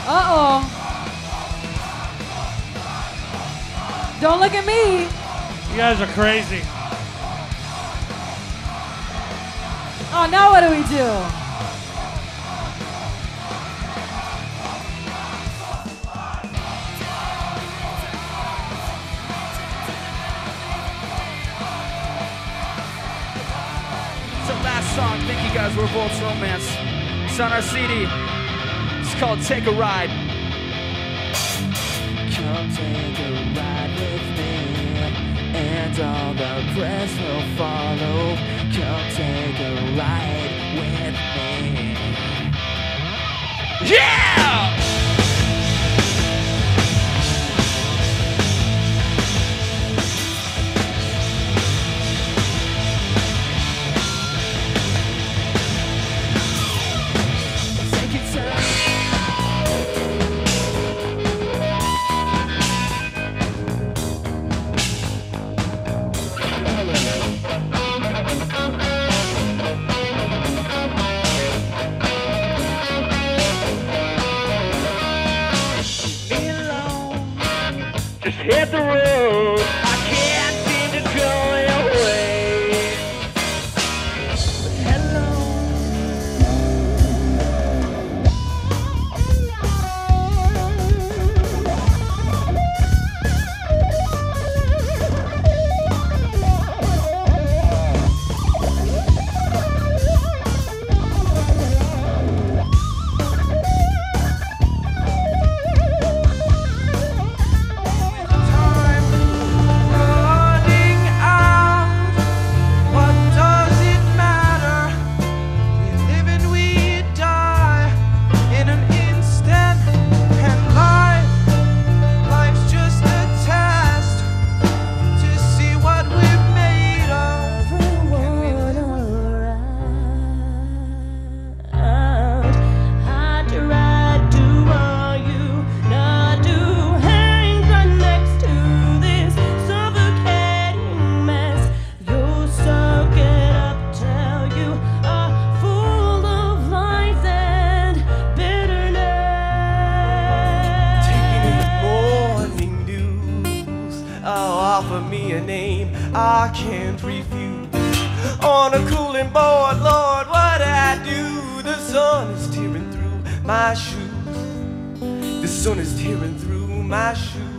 Uh-oh. Don't look at me. You guys are crazy. Oh, now what do we do? It's the last song. Thank you guys. We're Volts Romance. It's on our CD. It's called Take a Ride. Come take a ride with me, and all the press will follow. Come take a ride with me. Yeah! Just hit the road. I can't seem to go away. Hello. Offer me a name I can't refuse. On a cooling board, Lord, what I do? The sun is tearing through my shoes. The sun is tearing through my shoes.